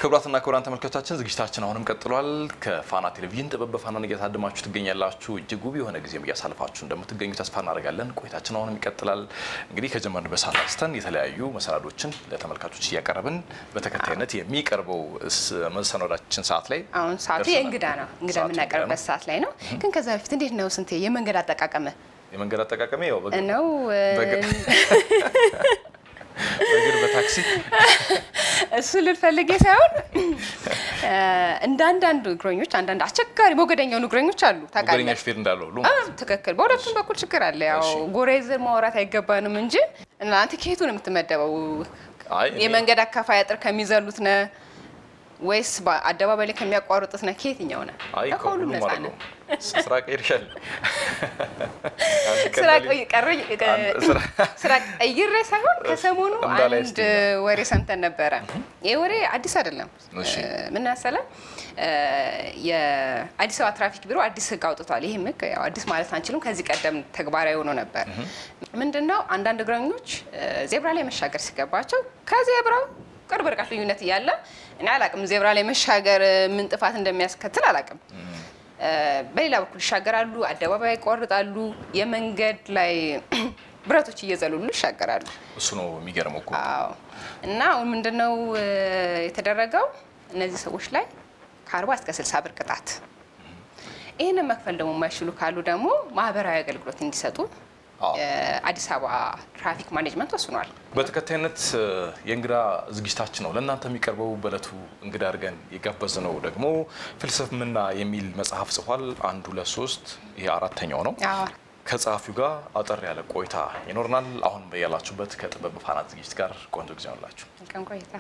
ክቡራትና ክቡራን ተመልካቾቻችን ዝግጅታችን አሁንም ቀጥሏል ከፋና ቴሌቪዥን ጥበብ በፋናን እያታደማችሁ ትገኛላችሁ እጅግ ውብ የሆነ ጊዜም እያሳልፋችሁ እንደምትገኙ ተስፋ እናደርጋለን ቆይታችን አሁንም ይቀጥላል እንግዲህ ከጀመርንበት ሰዓት አንስተን የተለያዩ መሰናዶችን ለተመልካቾች እያቀረብን በተከታይነት የሚቀርበው መሰናዶችን ሰዓት ላይ አሁን ሰዓቱ የእንግዳ ነው እንግዳ የምናቀርብበት ሰዓት ላይ ነው ግን ከዛ በፊት እንዴት ነው ስንቴ የመንገድ አጠቃቀመ ያው ነው በግር በታክሲ እሱ ልፈልጌ ሳይሆን አንዳንድ እግረኞች አንዳንድ አስቸጋሪ ሞገደኛው እግረኞች አሉ ታውቃለህ ሞገደኛ ሹፌር እንዳለው ሁሉ ትክክል በሁለቱም በኩል ችግር አለ ያው ጎሬዘር ማውራት አይገባንም እንጂ እናንተ ከየቱ ነው የምትመደበው የመንገድ አካፋይ አጥር ከሚዘሉት ነው ወይስ አደባባይ ላይ ከሚያቋርጡት ነው ከየትኛው ነው ሁሉም ነፃ ነው ስራ ቀይርሻል ስራ ቀይሬ ሳይሆን ከሰሞኑ አንድ ወሬ ሰምተን ነበር ይሄ ወሬ አዲስ አይደለም ምን ያሰላል የአዲስ አበባ ትራፊክ ቢሮ አዲስ ህግ አውጥቷል ይሄ ህግ ያው አዲስ ማለት አንችልም ከዚህ ቀደም ተግባራዊ ሆኖ ነበር ምንድነው አንዳንድ እግረኞች ዜብራ ላይ መሻገር ሲገባቸው ከዜብራው ቅርብ ርቀት ልዩነት ያለ እና አላቅም ዜብራ ላይ መሻገር ምን ጥፋት እንደሚያስከትል አላቅም በሌላ በኩል ይሻገራሉ አደባባይ ይቆርጣሉ የመንገድ ላይ ብረቶች እየዘሉሉ ይሻገራሉ እሱ ነው የሚገርመው እኮ አዎ እና ምንድነው የተደረገው እነዚህ ሰዎች ላይ ከ40 እስከ 60 ብር ቅጣት ይሄንን መክፈል ደግሞ ማይችሉ ካሉ ደግሞ ማህበራዊ አገልግሎት እንዲሰጡ አዲስ አበባ ትራፊክ ማኔጅመንት ወስኗል በተከታይነት የእንግዳ ዝግጅታችን ነው ለእናንተ የሚቀርበው በለቱ እንግዳ አድርገን የጋበዝነው ደግሞ ፍልስፍና የሚል መጽሐፍ ጽፏል 1 2 3 ይሄ አራተኛው ነው ከጻፊው ጋር አጠር ያለ ቆይታ ይኖርናል አሁን በያላችሁበት ከጥበብ ፋና ዝግጅት ጋር ቆንጆ ጊዜ አላችሁ መልካም ቆይታ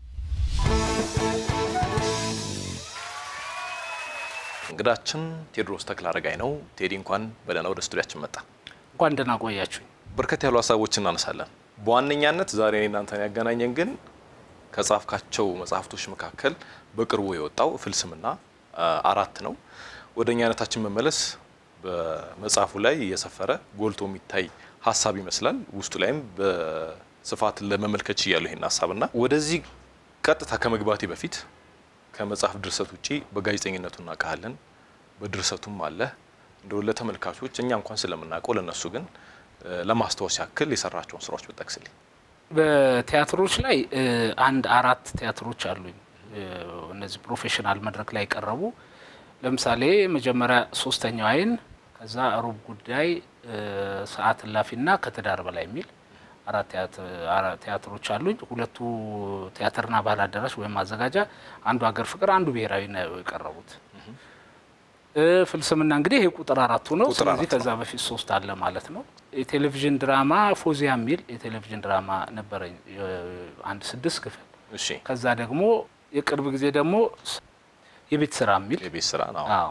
እንግዳችን ቴዎድሮስ ተክለአረጋይ ነው ቴዲ እንኳን በደህና ወደ ስቱዲያችን መጣ እንኳን ደህና ቆያችሁ በርከት ያሉ ሀሳቦችን እናነሳለን በዋነኛነት ዛሬ እናንተን ያገናኘን ግን ከጻፍካቸው መጽሐፍቶች መካከል በቅርቡ የወጣው ፍልስምና 4 ነው ወደኛነታችን መመለስ በመጽሐፉ ላይ የሰፈረ ጎልቶ የሚታይ ሐሳብ ይመስላል ውስጡ ላይም በስፋት ለመመልከት ይያለው ይሄን ሐሳብና ወደዚህ ቀጥታ ከመግባቴ በፊት ከመጽሐፍ ድርሰት ውጪ በጋዜጠኝነቱና ቃልን በድርሰቱም አለ እንደው ለተመልካቾች እኛ እንኳን ስለምናቀው ለነሱ ግን ለማስተዋወስ ያክል የሰራቸውን ስራዎች በጠቅስልኝ በቲያትሮች ላይ 4 ቲያትሮች አሉኝ እነዚህ ፕሮፌሽናል መድረክ ላይ ቀርበው ለምሳሌ መጀመሪያ 3ኛው አይን ከዛ ሩብ ጉዳይ ሰዓት ላፊና ከተዳር በላይ የሚል 4 ቲያትሮች አሉኝ ሁለቱ ቲያትርና ባህል አዳራሽ ወይም ማዘጋጃ አንዱ ሀገር ፍቅር አንዱ ብሔራዊ ነው የቀረቡት ፍልስምና እንግዲህ ይሄ ቁጥር 4 ነው ስለዚህ ከዛ በፊት 3 አለ ማለት ነው የቴሌቪዥን ድራማ ፎዚያ ሚል የቴሌቪዥን ድራማ ነበረኝ አንድ 6 ክፍል እሺ ከዛ ደግሞ የቅርብ ጊዜ ደግሞ የቤት ስራ ሚል የቤት ስራ ነው አዎ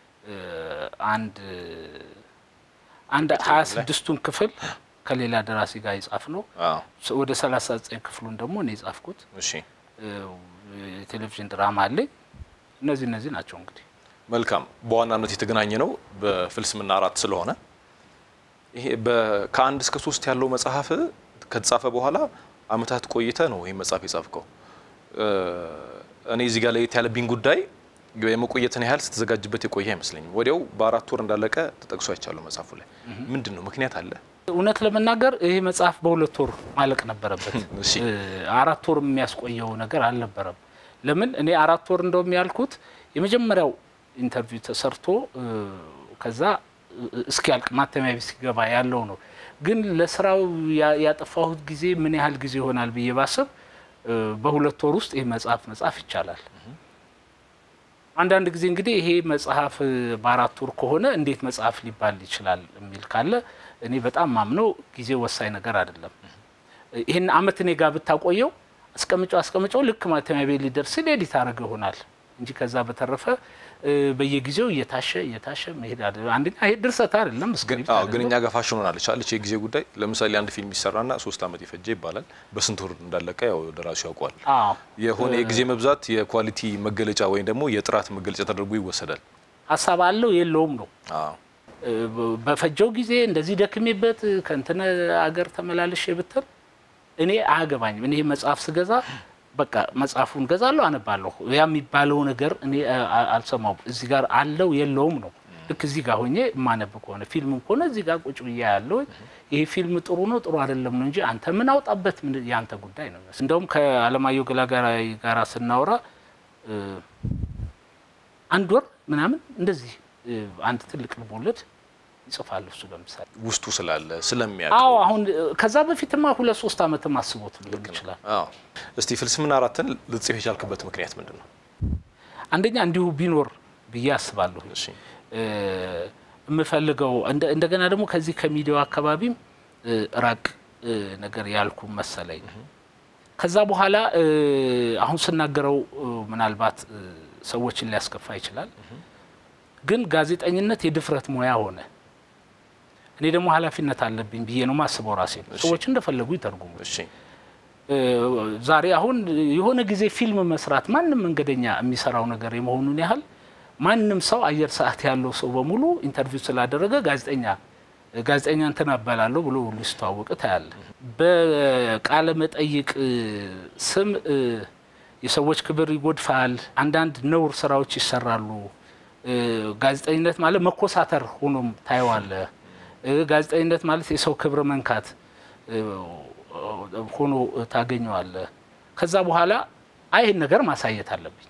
አንድ 26ቱን ክፍል ከሌላ ደራሲ ጋር ይጻፍ ነው ወደ 39 ክፍሉን ደግሞ እኔ ጻፍኩት እሺ የቴሌቪዥን ድራማ አለ እነዚህ ናቸው እንግዲህ መልካም በዋናነት የተገናኘ ነው በፍልስምና 4 ስለሆነ ይሄ ከ1 እስከ 3 ያለው መጽሐፍ ከተጻፈ በኋላ አመታት ቆይተ ነው ይሄ መጽሐፍ የጻፍከው እኔ እዚህ ጋር ላይ ያለብኝ ጉዳይ የመቆየትን ያህል ስትዘጋጅበት የቆየ አይመስልኝም ወዲያው በ4 ወር እንዳለቀ ተጠቅሶ አይቻለው መጽሐፉ ላይ ምንድነው ምክንያት አለ እውነት ለመናገር ይሄ መጽሐፍ በ2 ወር ማለቅ ነበረበት 4 ወር የሚያስቆየው ነገር አልነበረም ለምን እኔ 4 ወር እንደውም ያልኩት የመጀመሪያው ኢንተርቪው ተሰርቶ ከዛ እስኪያልቅ ማተሚያ ቤት ሲገባ ያለው ነው ግን ለስራው ያጠፋሁት ጊዜ ምን ያህል ጊዜ ይሆናል ብዬ ባሰብ በ2 ወር ውስጥ ይሄ መጽሐፍ ይቻላል አንዳንድ ጊዜ እንግዲህ ይሄ መጽሐፍ በ4 ወር ከሆነ እንዴት መጽሐፍ ሊባል ይችላል የሚል ካለ እኔ በጣም ማምነው ጊዜ ወሳኝ ነገር አይደለም ይሄን አመት እኔ ጋር ብታቆየው አስቀምጫው ልክ ማተሚያ ቤት ሊደርስ ኤዲት አደረገ ይሆናል እንጂ ከዛ በተረፈ በየጊዜው እየታሸ መሄድ አይደለም አንደኛ ይሄ ድርሰት አይደለም ስክሪፕት አይደለም ግን እኛ ጋር ፋሽን ሆናለች አለች የጊዜ ጉዳይ ለምሳሌ አንድ ፊልም ይሰራና 3 አመት ይፈጀ ይባላል በስንት ወር እንዳለቀ ያው ደራሲው ያውቃል የሆነ የጊዜ መብዛት የኳሊቲ መገለጫ ወይ ደግሞ የጥራት መገለጫ ተደርጎ ይወሰዳል ሐሳብ አለው የለውም ነው በፈጀው ጊዜ እንደዚህ ደክሜበት ከእንተነ አገር ተመላለሽ ይብተር እኔ አገባኝ እኔ መጽሐፍ ስገዛ በቃ መጽሐፉን ገዛለሁ አነባለሁ ያ የሚባለው ነገር እኔ አልሰማውም እዚህ ጋር አለው የለውም ነው ልክ እዚህ ጋር ሆኜ ማነብ ከሆነ ፊልምም ከሆነ እዚህ ጋር ቁጭ ብዬ ያለው ይሄ ፊልም ጥሩ ነው ጥሩ አይደለም ነው እንጂ አንተ ምን አውጣበት ምን ያንተ ጉዳይ ነው እንደውም ከአለማየሁ ገላጋይ ጋራ ስናወራ አንድ ወር ምናምን እንደዚህ አንድ ትልቅ ልቦለድ ይጽፋል እሱ ለምሳሌ ውስጡ ስላለ ስለሚያውቅ አዎ አሁን ከዛ በፊትማ 2-3 አመት ማስቦት ሊሆን ይችላል አዎ እስቲ ፍልስምና 4ን ልጽፍ የቻልክበት ምክንያት ምንድነው አንደኛ እንዲሁ ቢኖር ብዬ አስባለሁ እሺ የምፈልገው እንደገና ደግሞ ከዚህ ከሚዲያው አካባቢም ራቅ ነገር ያልኩ መሰለኝ ከዛ በኋላ አሁን ስናገረው ምናልባት ሰዎችን ሊያስከፋ ይችላል ግን ጋዜጠኝነት የድፍረት ሙያ ሆነ እኔ ደግሞ ኃላፊነት አለብኝ ብዬ ነው ማስበው ራሴ ሰዎች እንደፈለጉ ይተርጉሙ እሺ ዛሬ አሁን የሆነ ጊዜ ፊልም መስራት ማንንም መንገደኛ የሚሰራው ነገር የመሆኑን ያህል ማንንም ሰው አየር ሰዓት ያለው ሰው በሙሉ ኢንተርቪው ስላደረገ ጋዜጠኛ እንትን አባላለሁ ብሎ ሊስተዋወቅ ታያለ በቃለ መጠይቅ ስም የሰዎች ክብር ይጎድፋል አንዳንድ ነውር ስራዎች ይሰራሉ ጋዜጠኝነት ማለት መኮሳተር ሆኖም ታይዋለ ጋዜጠኝነት ማለት የሰው ክብር መንካት ሆኖ ታገኘዋለ ከዛ በኋላ አይን ነገር ማሳየት አለብኝ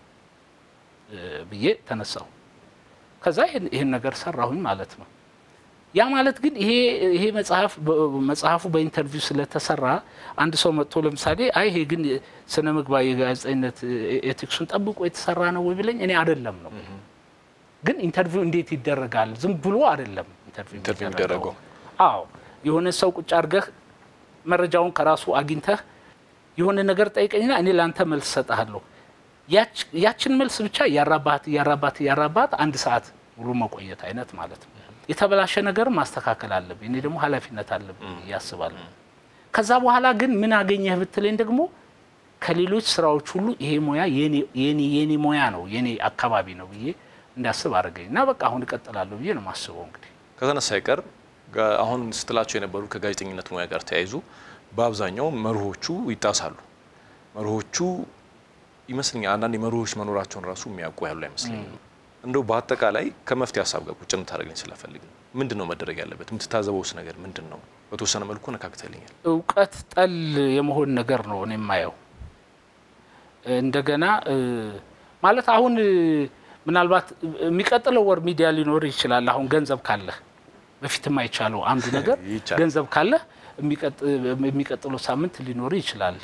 ብዬ ተነሳው ከዛ ይሄን ነገር ሰራሁኝ ማለት ነው ያ ማለት ግን ይሄ መጽሐፉ በኢንተርቪው ስለተሰራ አንድ ሰው መጥቶ ለምሳሌ አይ ይሄ ግን ስነ ምግባር የጋዜጠኝነት ኤቲክሱን ጠብቆ የተሰራ ነው ወይ ብለኝ እኔ አይደለም ነው ግን ኢንተርቪው እንዴት ይደረጋል ዝም ብሎ አይደለም ኢንተርቪው ይደረጋል አዎ የሆነ ሰው ቁጭ አርገህ መረጃውን ከራሱ አግኝተህ የሆነ ነገር ጠይቀኝና እኔ ላንተ መልስ ሰጣለሁ ያችን መልስ ብቻ ያራባት አንድ ሰዓት ሙሉ መቆየት አይነት ማለት ነው የተበላሸ ነገር ማስተካከል አለብኝ እኔ ደግሞ ኃላፊነት አለብኝ ያስባለሁ ከዛ በኋላ ግን ምን አገኘህ ብትለኝ ደግሞ ከሌሎች ስራዎች ሁሉ ይሄ ሙያ የኔ ሙያ ነው የኔ አካባቢ ነው ብዬ እንዳስብ አረጋኝና በቃ አሁን እቀጥላለሁ ብዬ ነው ማስበው እንግዲህ ከተነሳ ይቀር አሁን ስትላቸው የነበሩ ከጋዜጠኝነት ሙያ ጋር ተያይዙ በአብዛኛው መርሆቹ ይጣሳሉ መርሆቹ ይመስልኛል አንዳንድ መርሆች መኖራቸውን ራሱ የሚያውቁ ያሉ አይመስልኝም እንደው በአጠቃላይ ከመፍትሄ ሐሳብ ጋር ቁጭ እንታረግኝ ስለፈልግ ምንድነው መደረግ ያለበት የምትታዘበውስ ነገር ምንድነው በተወሰነ መልኩ ነካክተልኛል ዕውቀት ጠል የመሆን ነገር ነው እኔ ማየው እንደገና ማለት አሁን ምናልባት የሚቀጥለው ወር ሚዲያ ሊኖር ይችላል አሁን ገንዘብ ካለ በፊትም አይቻለው አንዱ ነገር ገንዘብ ካለ የሚቀጥለው ሳምንት ሊኖር ይችላል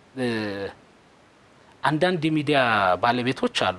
አንዳንድ የሚዲያ ባለቤቶች አሉ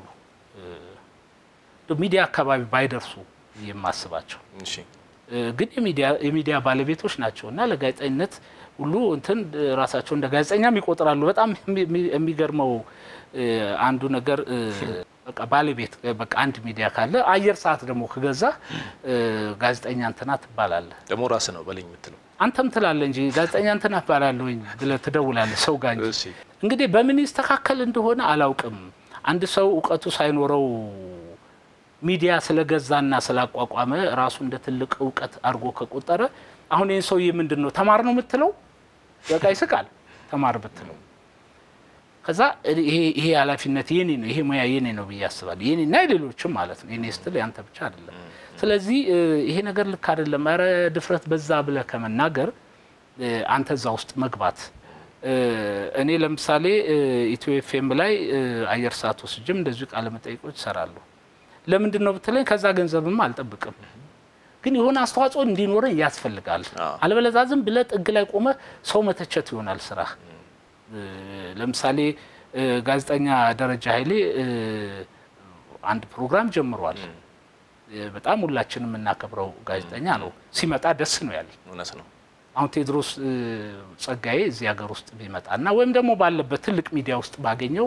ሚዲያ አካባቢ ባይደርሱ የማስባቸው እሺ ግን የሚዲያ ባለቤቶች ናቸውና ለጋዜጠኝነት ሁሉ እንትን ራሳቸው እንደ ጋዜጠኛም ይቆጥራሉ በጣም የሚገርመው አንዱ ነገር በቃ ባለቤት በቃ አንድ ሚዲያ ካለ አየር ሰዓት ደግሞ ከገዛ ጋዜጠኛ እንትና ትባላለህ ደግሞ ራስ ነው በለኝ የምትለው አንተም ትላለህ እንጂ ጋዜጠኛ እንትና ትባላለህ ብለህ ትደውላለህ ሰው ጋር እንጂ እንግዲህ በምን ይስተካከል እንደሆነ አላውቅም አንድ ሰው ዕውቀቱ ሳይኖረው ሚዲያ ስለገዛና ስላቋቋመ ራሱ እንደ ትልቅ ዕውቀት አርጎ ከቆጠረ አሁን ይሄን ሰውዬ ምንድነው ተማር ነው የምትለው በቃ ይስቃል ተማር ብትለው ከዛ ይሄ ኃላፊነት የኔ ነው ይሄ ሙያ የኔ ነው በያስባል የኔና ሌሎችም ማለት ነው የኔ ስትል ያንተ ብቻ አይደለም ስለዚህ ይሄ ነገር ልክ አይደለም አረ ድፍረት በዛ ብለ ከመናገር አንተ እዛ ውስጥ መግባት እኔ ለምሳሌ ኢትዮ ኤፍኤም ላይ አየር ሰዓት ወስጅም እንደዚህ ቃለ መጠይቆች ሰራለሁ ለምንድነው ብትለኝ ከዛ ገንዘብም አልጠብቅም ግን የሆነ አስተዋጽኦ እንዲኖረኝ ያስፈልጋል አለበለዚያ ዝም ብለ ጥግ ላይ ቆመ ሰው መተቸት ይሆናል ስራ ለምሳሌ ጋዜጠኛ ደረጃ ኃይሌ አንድ ፕሮግራም ጀምሯል በጣም ሁላችንም እናከብረው ጋዜጠኛ ነው ሲመጣ ደስ ነው ያለኝ እውነት ነው አሁን ቴድሮስ ጸጋዬ እዚህ ሀገር ውስጥ ቢመጣና ወይም ደግሞ ባለበት ትልቅ ሚዲያ ውስጥ ባገኘው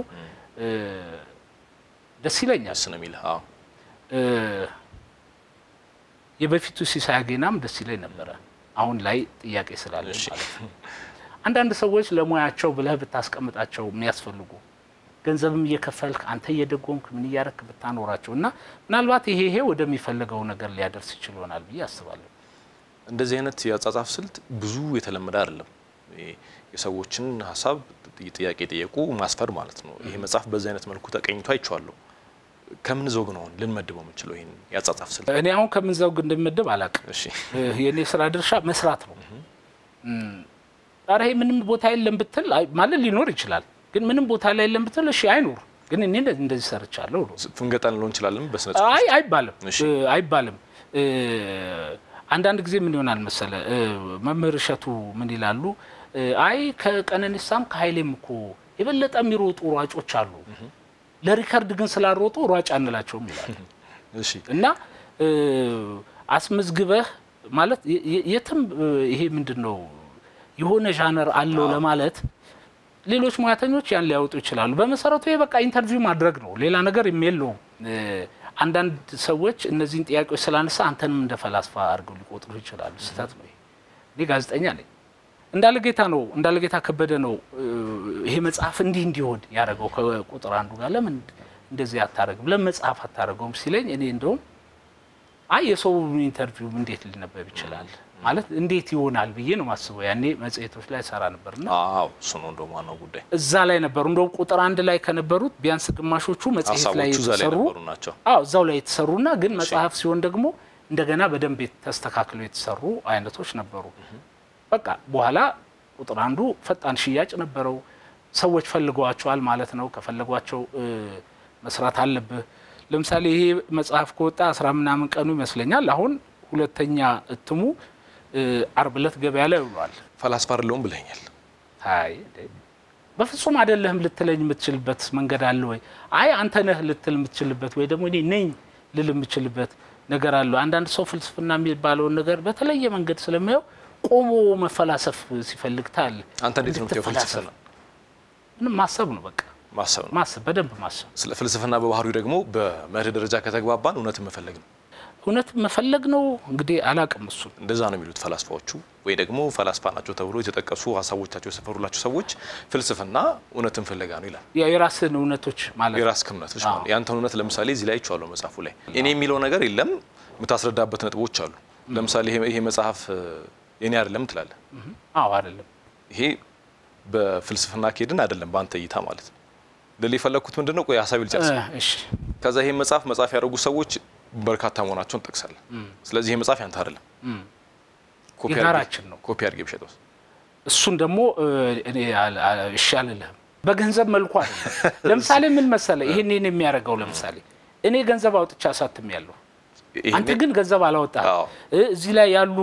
ደስ ይለኛል ስነሚል አዎ የበፊቱ ሲሳያገናም ደስ ይለኝ ነበር አሁን ላይ ጥያቄ ስላለኝ ማለት ነው አንዳንድ ሰዎች ለሙያቸው ብለህ ብታስቀምጣቸው የሚያስፈልጉ ገንዘብም እየከፈልክ አንተ እየደጎምክ ምን ያረክ ብታኖራቸውና ምናልባት ይሄ ወደሚፈልገው ነገር ሊያደርስ ይችላል ብዬ አስባለሁ እንደዚህ አይነት ያጻጻፍ ስልት ብዙ የተለመደ አይደለም የሰዎችን ሐሳብ ጥያቄ ጠየቁ ማስፈር ማለት ነው ይሄ መጽሐፍ በዚህ አይነት መልኩ ተቀኝቶ አይቻለሁ ከምን ዘውግ ነው ልንመድበው የምንችለው ይሄን ያጻጻፍ ስልት እኔ አሁን ከምን ዘውግ እንደምመድብ አላውቅም እሺ የኔ ስራ ድርሻ መስራት ነው አሬ ምንም ቦታ የለም ብትል ማለት ሊኖር ይችላል ግን ምንም ቦታ ላይ የለም ብትል እሺ አይኖር ግን እኔ እንደዚህ ሰርቻለሁ ፍንገጣን ሊሆን ይችላል በስነጽ አይባልም አንዳንድ ጊዜ ምን ይሆናል መሰለ መምህር እሸቱ ምን ይላሉ አይ ከቀነኒሳም ከኃይሌም እኮ የበለጠ የሚሮጡ ሯጮች አሉ ለሪከርድ ግን ስላሮጡ ሯጭ አንላቸውም ይላል እሺ እና አስመዝግበህ ማለት የትም ይሄ ምንድነው የሆነ ዣነር አለው ለማለት ሌሎች ሙያተኞች ያን ሊያወጡ ይችላሉ በመሰረቱ በቃ ኢንተርቪው ማድረግ ነው ሌላ ነገር የለው አንዳንድ ሰዎች እነዚህን ጥያቄዎች ስላነሳ አንተንም እንደ ፈላስፋ አድርገው ሊቆጥሩ ይችላሉ ስህተት ነው እኔ ጋዜጠኛ ነኝ እንዳለጌታ ከበደ ነው ይሄ መጽሐፍ እንዲሆን ያደረገው ከቁጥር አንዱ ጋር ለምን እንደዚህ አታረግም ለመጽሐፍ አታረገውም ሲለኝ እኔ እንደውም አይ የሰው ኢንተርቪው እንዴት ሊነበብ ይችላል ማለት እንዴት ይሆናል ብዬ ነው ማስበው ያኔ መጽሔቶች ላይ ሰራ ነበርና አዎ እሱ ነው እንደው ማነው ጉዳይ እዛ ላይ ነበር እንደው ቁጥር አንድ ላይ ከነበሩት ቢያንስ ግማሾቹ መጽሔት ላይ የተሰሩ አዎ እዛው ላይ የተሰሩና ግን መጽሐፍ ሲሆን ደግሞ እንደገና በደንብ ተስተካክለው የተሰሩ አይነቶች ነበሩ በቃ በኋላ ቁጥር አንዱ ፈጣን ሽያጭ ነበረው ሰዎች ፈልገዋቸዋል ማለት ነው ከፈለጓቸው መስራት አለበት ለምሳሌ ይሄ መጽሐፍ ከወጣ 10 ምናምን ቀኑ ይመስለኛል አሁን ሁለተኛ እትሙ አርብለት ገበያ ላይ ውሏል ፈላስፋ አይደለም ብለኛል አይ በፍጹም አይደለም ልትለኝ የምትችልበት መንገድ አለ ወይ አይ አንተ ነህ ልትል የምትችልበት ወይ ደግሞ እኔ ነኝ ልል የምትችልበት ነገር አለ አንዳንድ ሰው ፍልስፍና የሚባለው ነገር በተለየ መንገድ ስለማየው ቆሞ መፈላሰፍ ሲፈልግ ታል አንተ እንዴት ነው ፍልስፍና ምንም ማሰብ ነው በቃ ማሰብ በደንብ ማሰብ ስለ ፍልስፍና በባህሪው ደግሞ በመርህ ደረጃ ከተግባባን እውነት መፈለግ ነው እንግዲህ አላቅም እሱ እንደዛ ነው የሚሉት ፈላስፋዎቹ ወይ ደግሞ ፈላስፋ ናቸው ተብሎ የተጠቀሱ ሐሳቦቻቸው ሰፈሩላቸው ሰዎች ፍልስፍና እውነትን ፍለጋ ነው ይላል የራስን እውነቶች ማለት የራስን እውነቶች ማለት ያንተን እውነት ለምሳሌ እዚህ ላይ ይቻላል መጽሐፉ ላይ እኔ የሚለው ነገር የለም የምታስረዳበት ነጥቦች አሉ ለምሳሌ ይሄ መጽሐፍ የኔ አይደለም ትላለህ አዎ አይደለም ይሄ በፍልስፍና ከሄድን አይደለም ባንተ እይታ ማለት ነው ለሊ ፈለኩት ምንድነው ቆይ ሐሳብ ልጨርስ እሺ ከዛ ይሄ መጽሐፍ ያደረጉ ሰዎች በርካታ መሆናቸውን ጠቅሳለህ ስለዚህ ይሄ መጽሐፍ ያንተ አይደለም ኮፒያችን ነው ኮፒ አድርጌ ብሸጠው እሱን ደግሞ እኔ እሻልልህም በገንዘብ መልኩ አይደለም ለምሳሌ ምን መሰለ ይሄንን የሚያረጋው ለምሳሌ እኔ ገንዘብ አውጥቻ አሳትም ያለው አንተ ግን ገንዘብ አላወጣ እዚህ ላይ ያሉ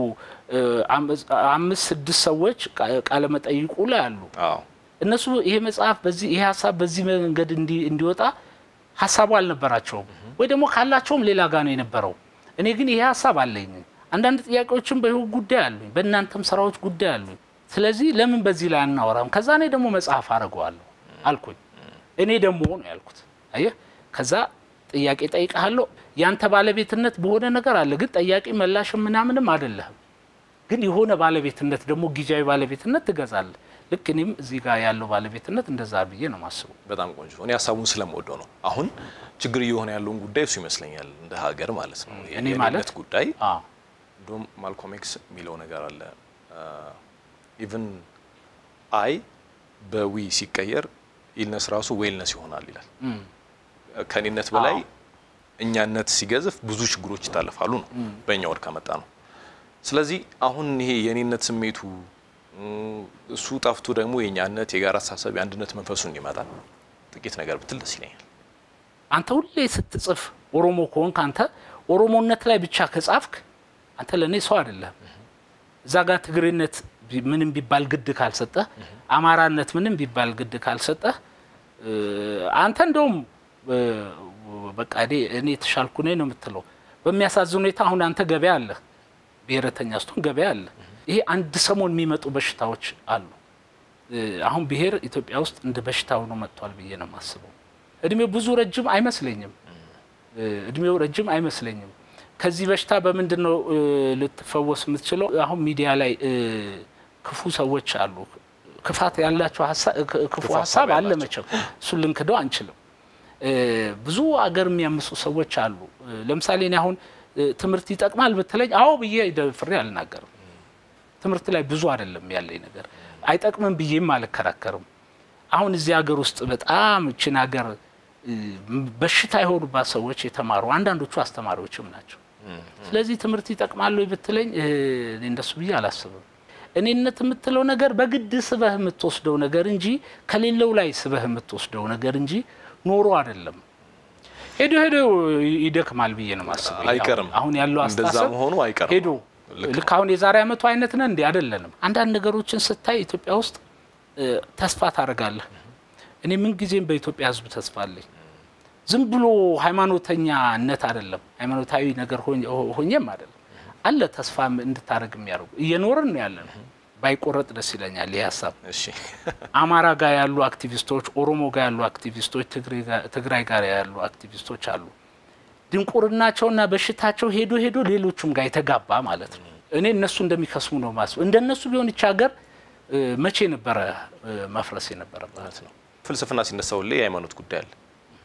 5-6 ሰዎች ቃለ መጠይቁ ላይ አሉ እነሱ ይሄ መጽሐፍ በዚህ ይሄ ሐሳብ በዚህ መንገድ እንዲወጣ ሐሳቡ አልነበራቸውም ወይ ደግሞ ካላቸውም ሌላ ጋር ነው የነበረው እኔ ግን ይሄ ሐሳብ አለኝ አንዳንድ ጥያቄዎችም በህይወት ጉዳይ አሉኝ በእናንተም ስራዎች ጉዳይ አሉኝ ስለዚህ ለምን በዚህ ላይ አናወራም ከዛ እኔ ደግሞ መጽሐፍ አረጋዋለሁ አልኩኝ እኔ ደግሞ ነው ያልኩት አየህ ከዛ ጥያቄ ጠይቀሃለሁ ያንተ ባለቤትነት በሆነ ነገር አለ ግን ጥያቄ መላሽ ምናምንም አይደለም ግን የሆነ ባለቤትነት ደግሞ ጊዜያዊ ባለቤትነት ትገዛለህ ልክ እኔም እዚህ ጋር ያለው ባለቤትነት እንደዛ ብዬ ነው ማስበው በጣም ቆንጆ እኔ ሐሳቡን ስለምወደው ነው አሁን ችግር እየሆነ ያለውን ጉዳይ እሱ ይመስለኛል እንደ ሀገር ማለት ነው እኔ ማለት ጉዳይ ዶም ማልኮም ኤክስ ሚለው ነገር አለ ኢቭን አይ በዊ ሲቀየር ኢልነስ ራሱ ዌልነስ ይሆናል ይላል ከኔነት በላይ እኛነት ሲገዝፍ ብዙ ችግሮች ይታለፋሉ ነው በእኛ ወር ከመጣ ነው ስለዚህ አሁን ይሄ የኔነት ስሜቱ እሱ ጣፍቶ ደግሞ የኛነት የጋራ አሳሰብ የአንድነት መንፈሱን ይመጣል ጥቂት ነገር ብትል ደስ ይለኛል አንተ ሁሌ ስትጽፍ ኦሮሞ ኮንክ አንተ ኦሮሞነት ላይ ብቻ ከጻፍክ አንተ ለኔ ሰው አይደለም እዛ ጋር ትግሬነት ምንም ቢባል ግድ ካልሰጠ አማራነት ምንም ቢባል ግድ ካልሰጠ አንተ እንደውም በቃ እኔ ተሻልኩ ነኝ ነው የምትለው በሚያሳዝን ሁኔታ አሁን አንተ ገበያ አለ ብሔረተኛ ስትሆን ገበያ አለ ይሄ አንድ ሰሞን የሚመጡ በሽታዎች አሉ አሁን ብሔር ኢትዮጵያ ውስጥ እንደ በሽታው ነው መጥቷል ብዬ ነው ማስበው እድሜው ብዙ ረጅም አይመስለኝም ከዚህ በሽታ በመንድነው ልትፈወስ የምትችለው አሁን ሚዲያ ላይ ክፉ ሰዎች አሉ ክፋት ያላቸው ክፉ ሐሳብ አለ መቼም እሱ ልንከደው አንችልም ብዙ አገር የሚያምሱ ሰዎች አሉ ለምሳሌ እኔ አሁን ትምርት ይጠቅማል በተለይ አዎ ብዬ ፍሬ አልናገርም ትምርት ላይ ብዙ አይደለም ያለኝ ነገር አይጠቅምም ብዬም አልከራከርም አሁን እዚህ ሀገር ውስጥ በጣም እችን ሀገር በሽታ የሆኑባት ሰዎች የተማሩ አንዳንዶቹ አስተማሪዎችም ናቸው። ስለዚህ ትምህርት ይጠቅማል ወይ ብትለኝ እንደሱ ብዬ አላስብም። እኔነት የምትለው ነገር በግድ ስበህ የምትወስደው ነገር እንጂ ከሌለው ላይ ስበህ የምትወስደው ነገር እንጂ ኖሮ አይደለም። ሄዶ ይደክማል ብዬ ነው ማስበው። አይቀርም አሁን ያለው አስተሳሰብ ሆኖ አይቀርም። ሄዶ ልክ አሁን የዛሬ አመቱ አይነት ነን እንዴ? አይደለንም። አንዳንድ ነገሮችን ስታይ ኢትዮጵያ ውስጥ ተስፋ ታደርጋለህ። እኔ ምን ጊዜም በኢትዮጵያ ህዝብ ተስፋ አለኝ። ዝም ብሎ ሃይማኖተኛነት አይደለም፣ ሃይማኖታዊ ነገር ሆኜም አይደለም አለ ተስፋ እንድታረግ የሚያደርጉ እየኖርን ነው ያለን። ባይቆረጥ ደስ ይለኛል ይሄ ሀሳብ። እሺ አማራ ጋር ያሉ አክቲቪስቶች፣ ኦሮሞ ጋር ያሉ አክቲቪስቶች፣ ትግራይ ጋር ያሉ አክቲቪስቶች አሉ። ድንቁርናቸውና በሽታቸው ሄዶ ሌሎቹም ጋር የተጋባ ማለት ነው። እኔ እነሱ እንደሚከስሙ ነው ማስበው። እንደነሱ ቢሆን ይቻገር መቼ ነበረ መፍረስ የነበረበት ነው። ፍልስፍና ሲነሳው ላይ የሃይማኖት ጉዳይ አለ።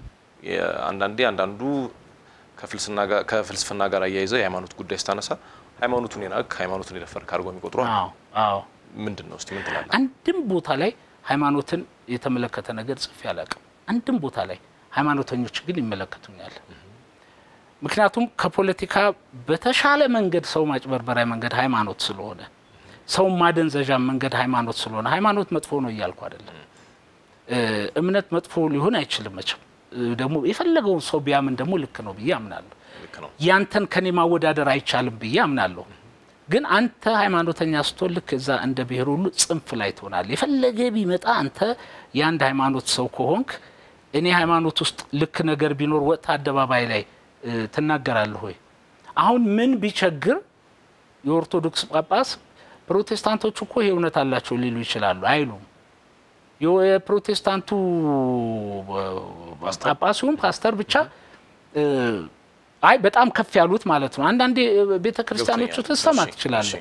አንዳንዱ ከፍልስፍና ጋር አያይዘው የሃይማኖት ጉዳይ ስታነሳ ሃይማኖቱን የናቅ ሃይማኖቱን የደፈር ካርጎ የሚቆጥሩ አዎ ምንድነው እስቲ ምን ትላለህ? አንድም ቦታ ላይ ሃይማኖትን የተመለከተ ነገር ጽፌ አላውቅም። አንድም ቦታ ላይ ሃይማኖተኞች ግን ይመለከቱኛል። ምክንያቱም ከፖለቲካ በተሻለ መንገድ ሰው ማጭበርበሪያ መንገድ ሃይማኖት ስለሆነ፣ ሰው ማደንዘዣ መንገድ ሃይማኖት ስለሆነ፣ ሃይማኖት መጥፎ ነው እያልኩ አይደለም። እምነት መጥፎ ሊሆን አይችልም መቼም። ደግሞ የፈለገውን ሰው ቢያምን ደግሞ ልክ ነው ብዬ አምናለሁ። ያንተን ከኔ ማወዳደር አይቻልም ብዬ አምናለሁ። ግን አንተ ሃይማኖተኛ ስትሆን ልክ እዛ እንደ ብሔር ሁሉ ጽንፍ ላይ ትሆናለህ። የፈለገ ቢመጣ አንተ ያንድ ሃይማኖት ሰው ከሆንክ እኔ ሃይማኖት ውስጥ ልክ ነገር ቢኖር ወጣ አደባባይ ላይ ትናገራለህ ወይ? አሁን ምን ቢቸግር የኦርቶዶክስ ጳጳስ ፕሮቴስታንቶች እኮ ይሄ እውነት አላቸው ሊሉ ይችላሉ። አይሉም። የፕሮቴስታንቱ ጳጳሱም ፓስተር ብቻ አይ በጣም ከፍ ያሉት ማለት ነው። አንዳንዴ ቤተክርስቲያኖቹ ተሰማ ትችላል።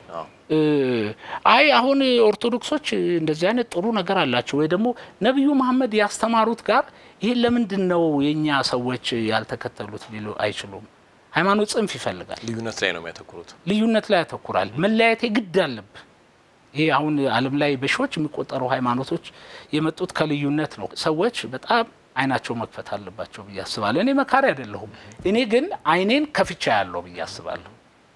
አይ አሁን ኦርቶዶክሶች እንደዚህ አይነት ጥሩ ነገር አላቸው ወይ ደግሞ ነብዩ መሐመድ ያስተማሩት ጋር ይሄ ለምንድነው የኛ ሰዎች ያልተከተሉት ሊሉ አይችሉም። ሃይማኖት ጽንፍ ይፈልጋል። ልዩነት ላይ ነው የሚያተኩሩት። ልዩነት ላይ ያተኩራል። መለያየት ግድ አለብ። ይሄ አሁን ዓለም ላይ በሺዎች የሚቆጠሩ ሃይማኖቶች የመጡት ከልዩነት ነው። ሰዎች በጣም አይናቸው መክፈት አለባቸው ብዬ አስባለሁ። እኔ መካሪ አይደለሁም። እኔ ግን አይኔን ከፍቻ ያለው ብዬ አስባለሁ።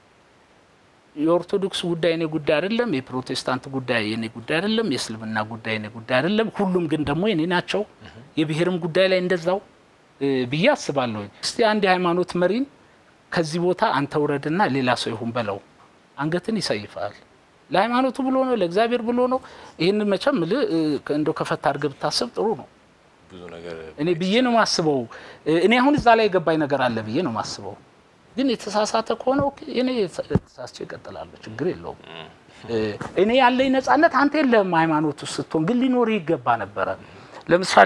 የኦርቶዶክስ ጉዳይ እኔ ጉዳይ አይደለም፣ የፕሮቴስታንት ጉዳይ እኔ ጉዳይ አይደለም፣ የእስልምና ጉዳይ እኔ ጉዳይ አይደለም። ሁሉም ግን ደግሞ እኔ ናቸው። የብሔርም ጉዳይ ላይ እንደዛው ብዬ አስባለሁ። እስቲ አንድ ሃይማኖት መሪን ከዚህ ቦታ አንተ ወረድና ሌላ ሰው ይሁን በለው አንገትን ይሰይፋል። ለሃይማኖቱ ብሎ ነው፣ ለእግዚአብሔር ብሎ ነው። ይሄንን መቼም እንደው ከፈታ አድርገህ ብታስብ ጥሩ ነው። ብዙ ነገር እኔ ብዬ ነው ማስበው። እኔ አሁን እዛ ላይ ገባኝ ነገር አለ ብዬ ነው ማስበው። ግን የተሳሳተ ከሆነ ኦኬ እኔ ተሳስቼ እቀጥላለሁ፣ ችግር የለውም። እኔ ያለኝ ነፃነት አንተ የለህም። ሃይማኖቱ ስትሆን ግን ሊኖር ይገባ ነበር። ለምሳሌ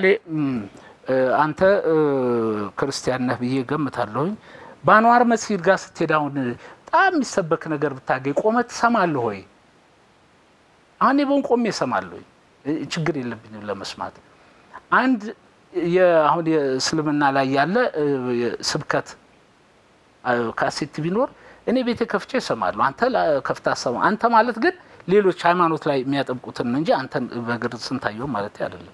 አንተ ክርስቲያን ነህ ብዬ ገምታለሁኝ። በአንዋር መስጊድ ጋር ስትሄድ አሁን በጣም የሚሰበክ ነገር ብታገኝ ቆመህ ትሰማለህ ወይ? አሁን ይቦን ቆሜ እሰማለሁ፣ ችግር የለብኝም ለመስማት። አንድ አሁን የእስልምና ላይ ያለ ስብከት ካሴት ቢኖር እኔ ቤቴ ከፍቼ እሰማለሁ፣ አንተ ከፍታ ሰማ። አንተ ማለት ግን ሌሎች ሃይማኖት ላይ የሚያጠብቁትን እንጂ አንተ በግር ስንታየው ማለት አይደለም።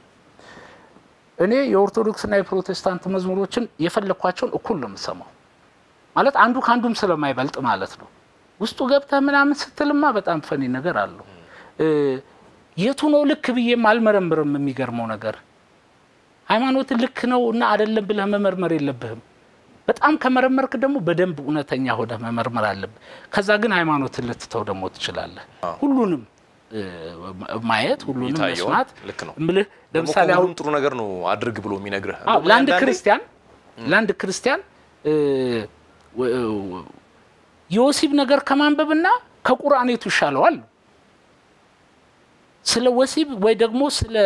እኔ የኦርቶዶክስና የፕሮቴስታንት መዝሙሮችን የፈለኳቸውን እኩል ነው የምሰማው። ማለት አንዱ ካንዱም ስለማይበልጥ ማለት ነው። ውስጡ ገብተህ ምናምን ስትልማ በጣም ፈኒ ነገር አለው። የቱ ነው ልክ ብዬም አልመረምርም። የሚገርመው ነገር ሃይማኖት ልክ ነው እና አይደለም ብለህ መመርመር የለብህም። በጣም ከመረመርክ ደግሞ በደንብ እውነተኛ ሆነህ መመርመር አለብህ። ከዛ ግን ሃይማኖትን ልትተው ደግሞ ትችላለህ። ሁሉንም ማየት ሁሉንም መስማት ልክ ነው። ለምሳሌ አሁን ጥሩ ነገር ነው አድርግ ብሎ የሚነግርህ ለአንድ ክርስቲያን የወሲብ ነገር ከማንበብና ከቁርአኔቱ ይሻለዋል። ስለ ወሲብ ወይ ደግሞ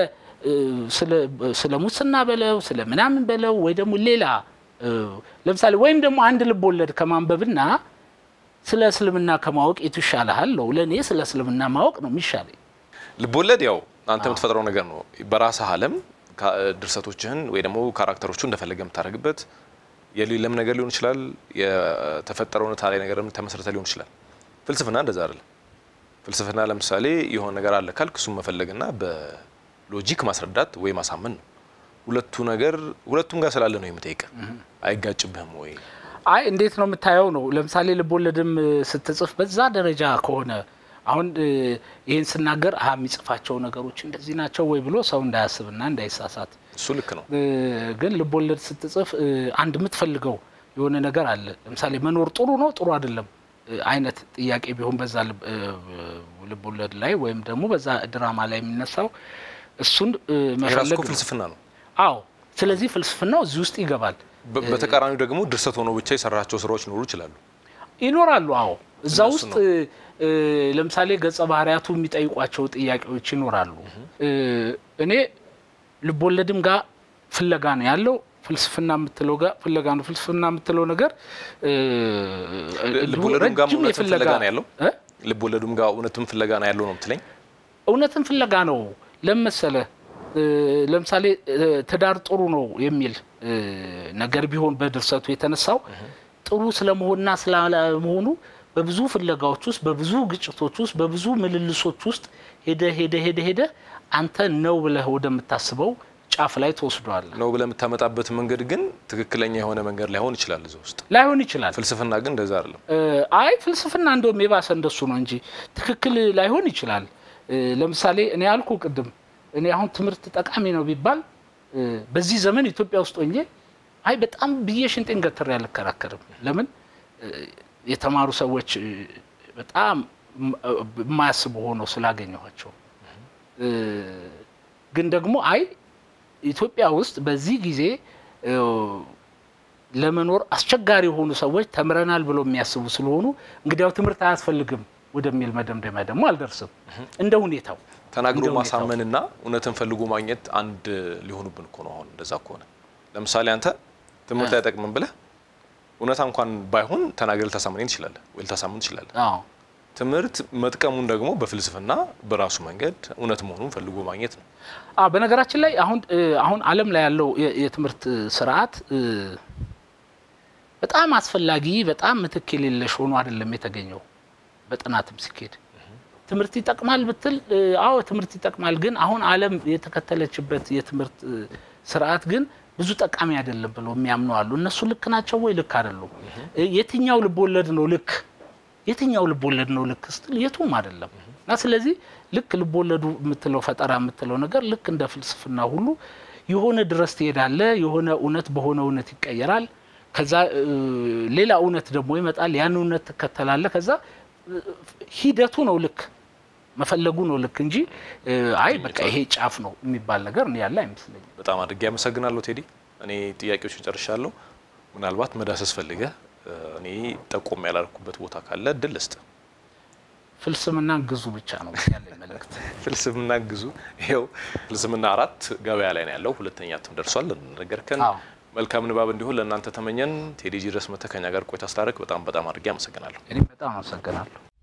ስለ ሙስና በለው ስለ ምናምን በለው ወይ ደግሞ ሌላ ለምሳሌ ወይም ደግሞ አንድ ልብ ወለድ ከማንበብና ስለ እስልምና ከማወቅ የቱ ይሻላል? ለኔ ስለ እስልምና ማወቅ ነው የሚሻለኝ። ልብ ወለድ ያው አንተ የምትፈጥረው ነገር ነው። በራስህ ዓለም ድርሰቶችህን ወይ ደግሞ ካራክተሮቹን እንደፈለገ የምታደርግበት የሌለም ነገር ሊሆን ይችላል። የተፈጠረውን ታሪክ ነገርም ተመሰረተ ሊሆን ይችላል። ፍልስፍና እንደዛ አይደለም። ፍልስፍና ለምሳሌ የሆነ ነገር አለ ካልክ እሱን መፈለግና ሎጂክ ማስረዳት ወይ ማሳመን ነው ሁለቱም ጋር ስላለ ነው የምጠይቀ አይጋጭብህም ወይ አይ እንዴት ነው የምታየው ነው ለምሳሌ ልቦለድም ስትጽፍ በዛ ደረጃ ከሆነ አሁን ይሄን ስናገር የሚጽፋቸው ነገሮች እንደዚህ ናቸው ወይ ብሎ ሰው እንዳያስብና እንዳይሳሳት እሱ ልክ ነው ግን ልቦለድ ስትጽፍ አንድ የምትፈልገው የሆነ ነገር አለ ለምሳሌ መኖር ጥሩ ነው ጥሩ አይደለም አይነት ጥያቄ ቢሆን በዛ ልቦለድ ላይ ወይም ደግሞ በዛ ድራማ ላይ የሚነሳው እሱን መፈለግ ፍልስፍና ነው አዎ ስለዚህ ፍልስፍናው እዚህ ውስጥ ይገባል በተቃራኒው ደግሞ ድርሰት ሆኖ ብቻ የሰራቸው ስራዎች ይኖራሉ አዎ እዛ ውስጥ ለምሳሌ ገጸ ባህሪያቱ የሚጠይቋቸው ጥያቄዎች ይኖራሉ እኔ ልቦለድም ጋር ፍለጋ ነው ያለው ፍልስፍና የምትለው ጋር ፍለጋ ነው ፍልስፍና የምትለው ነገር ልቦለድም ጋር ፍለጋ ነው ያለው ልቦለድም ጋር እውነትም ፍለጋ ነው ያለው ነው የምትለኝ እውነትም ፍለጋ ነው ለምሳሌ ለምሳሌ ትዳር ጥሩ ነው የሚል ነገር ቢሆን በድርሰቱ የተነሳው ጥሩ ስለመሆንና ስለመሆኑ በብዙ ፍለጋዎች ውስጥ በብዙ ግጭቶች ውስጥ በብዙ ምልልሶች ውስጥ ሄደ አንተ ነው ብለህ ወደምታስበው ጫፍ ላይ ተወስዷል ነው ብለህ የምታመጣበት መንገድ ግን ትክክለኛ የሆነ መንገድ ላይሆን ይችላል እዛው ውስጥ ላይሆን ይችላል ፍልስፍና ግን እንደዛ አይደለም አይ ፍልስፍና እንደውም የባሰ እንደሱ ነው እንጂ ትክክል ላይሆን ይችላል ለምሳሌ እኔ አልኩ ቅድም እኔ አሁን ትምህርት ጠቃሚ ነው ቢባል በዚህ ዘመን ኢትዮጵያ ውስጥ ሆኜ አይ በጣም ብየሽንጤን ገትር ያልከራከርም ለምን የተማሩ ሰዎች በጣም ማያስቡ ሆነው ስላገኘኋቸው ግን ደግሞ አይ ኢትዮጵያ ውስጥ በዚህ ጊዜ ለመኖር አስቸጋሪ ሆኑ ሰዎች ተምረናል ብለው የሚያስቡ ስለሆኑ እንግዲያው ትምህርት አያስፈልግም ወደሚል መደምደሚያ ደግሞ አልደርስም እንደ ሁኔታው ተናግሮ ማሳመንና እውነትን ፈልጎ ማግኘት አንድ ሊሆኑብን እኮ ነው አሁን እንደዛ ከሆነ ለምሳሌ አንተ ትምህርት አይጠቅምም ብለህ እውነታ እንኳን ባይሆን ተናገር ተሳመነኝ ይችላል ወይ ተሳመን ይችላል አዎ ትምህርት መጥቀሙን ደግሞ በፍልስፍና በራሱ መንገድ እውነት መሆኑን ፈልጎ ማግኘት ነው በነገራችን ላይ አሁን ዓለም ላይ ያለው የትምህርት ስርዓት በጣም አስፈላጊ በጣም ምትክ የሌለሽ ሆኖ አይደለም የተገኘው በጥናትም ሲኬድ ትምህርት ይጠቅማል ብትል አዎ ትምህርት ይጠቅማል ግን አሁን ዓለም የተከተለችበት የትምህርት ስርዓት ግን ብዙ ጠቃሚ አይደለም ብለው የሚያምኑ አሉ እነሱ ልክ ናቸው ወይ ልክ አይደሉም የትኛው ልቦለድ ነው ልክ ስትል የቱም አይደለም እና ስለዚህ ልክ ልቦለዱ የምትለው ፈጠራ የምትለው ነገር ልክ እንደ ፍልስፍና ሁሉ የሆነ ድረስ ትሄዳለ የሆነ እውነት በሆነ እውነት ይቀየራል ከዛ ሌላ እውነት ደግሞ ይመጣል ያን እውነት ተከተላለ ከዛ ሂደቱ ነው ልክ መፈለጉ ነው ልክ እንጂ አይ በቃ ይሄ ጫፍ ነው የሚባል ነገር ነው ያለ አይመስልኝም በጣም አድርጌ አመሰግናለሁ ቴዲ እኔ ጥያቄዎችን ጨርሻለሁ ምናልባት መዳሰስ ፈልገ እኔ ጠቆም ያላልኩበት ቦታ ካለ ድልስት ፍልስምና ግዙ ብቻ ነው ያለኝ መልእክት ፍልስምና ግዙ ይሄው ፍልስምና 4 ገበያ ላይ ነው ያለው ሁለተኛ እትም ደርሷል ነገርከን መልካም ንባብ እንዲሆን ለእናንተ ተመኘን ቴዲ ድረስ መተከኛ ጋር ቆይታ ስላደረክ በጣም አድርጌ አመሰግናለሁ እኔ በጣም አመሰግናለሁ